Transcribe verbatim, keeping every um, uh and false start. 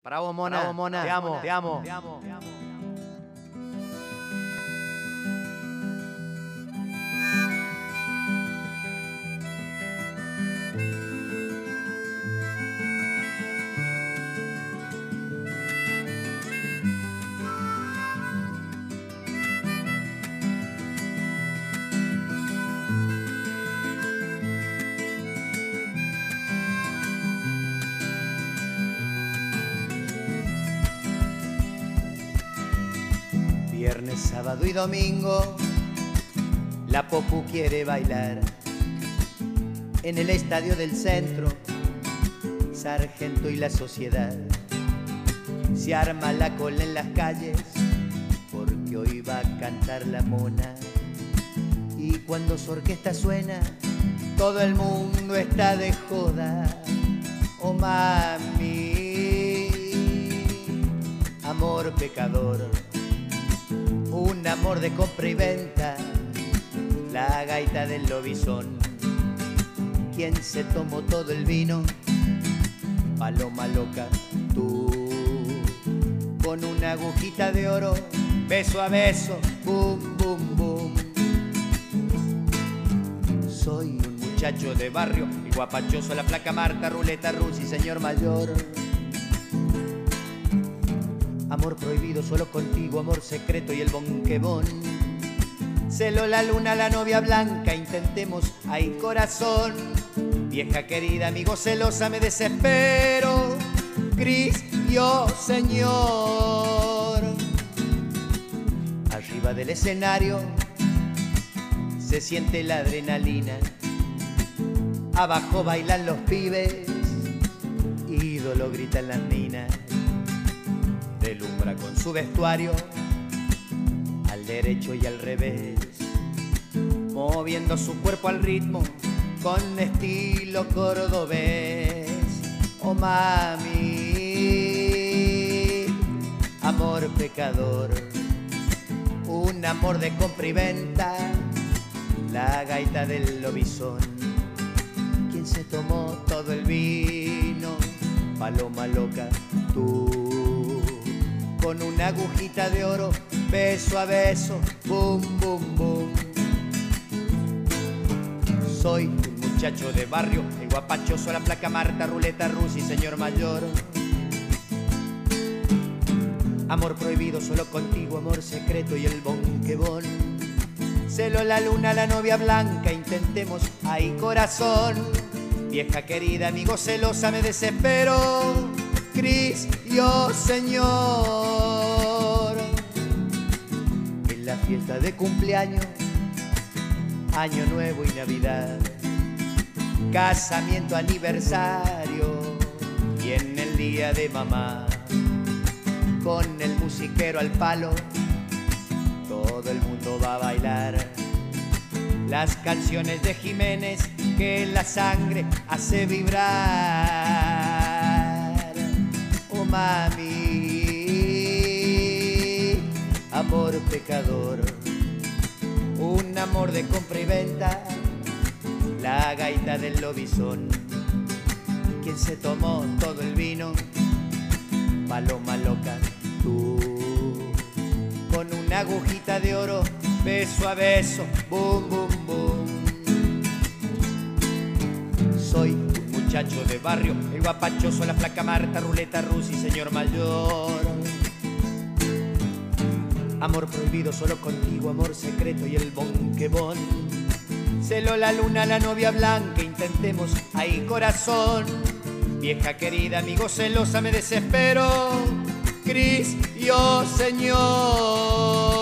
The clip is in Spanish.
Para vos, mona. Para vos, mona. Te amo, te amo. Te amo. Te amo. Viernes, sábado y domingo, la Popu quiere bailar en el estadio del centro, Sargento y la Sociedad. Se arma la cola en las calles porque hoy va a cantar la mona. Y cuando su orquesta suena, todo el mundo está de joda. Oh mami, amor pecador, un amor de compra y venta, la gaita del lobizón. ¿Quién se tomó todo el vino? Paloma loca, tú. Con una agujita de oro, beso a beso, boom, boom, boom. Soy un muchacho de barrio, y guapachoso, la placa Marta, ruleta rusa y señor mayor. Amor prohibido solo contigo, amor secreto y el bonquebón. Celó la luna, la novia blanca, intentemos, ay corazón. Vieja querida, amigo celosa, me desespero. Gris, yo señor. Arriba del escenario se siente la adrenalina. Abajo bailan los pibes, ídolo gritan las minas. Delumbra con su vestuario al derecho y al revés, moviendo su cuerpo al ritmo con estilo cordobés. Oh mami, amor pecador, un amor de compra y venta, la gaita del lobizón. ¿Quién se tomó todo el vino? Paloma loca, tú. Con una agujita de oro, beso a beso, boom, boom, boom. Soy un muchacho de barrio, el guapachoso, la placa Marta, ruleta rusa y señor mayor. Amor prohibido solo contigo, amor secreto y el bonquebón. Celó la luna, la novia blanca, intentemos, ay corazón. Vieja querida, amigo celosa, me desespero. Cris, yo señor. En la fiesta de cumpleaños, año nuevo y navidad, casamiento, aniversario y en el día de mamá, con el musiquero al palo, todo el mundo va a bailar las canciones de Jiménez que la sangre hace vibrar. Oh mami, amor pecador, un amor de compra y venta, la gaita del lobizón. ¿Quién se tomó todo el vino? Paloma loca, tú. Con una agujita de oro, beso a beso, boom, boom, boom. Soy un muchacho de barrio, el guapachoso, la placa Marta, ruleta rusa y señor mayor. Amor prohibido solo contigo, amor secreto y el bonquebón. Celó la luna, la novia blanca, intentemos, ay corazón. Vieja querida, amigo celosa, me desespero. Cris, yo señor.